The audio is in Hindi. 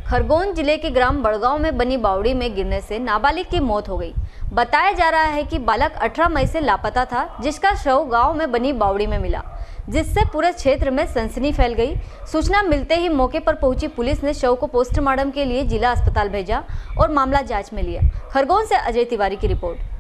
खरगोन जिले के ग्राम बड़गांव में बनी बावड़ी में गिरने से नाबालिग की मौत हो गई। बताया जा रहा है कि बालक 18 मई से लापता था, जिसका शव गांव में बनी बावड़ी में मिला, जिससे पूरे क्षेत्र में सनसनी फैल गई। सूचना मिलते ही मौके पर पहुंची पुलिस ने शव को पोस्टमार्टम के लिए जिला अस्पताल भेजा और मामला जांच में लिया। खरगोन से अजय तिवारी की रिपोर्ट।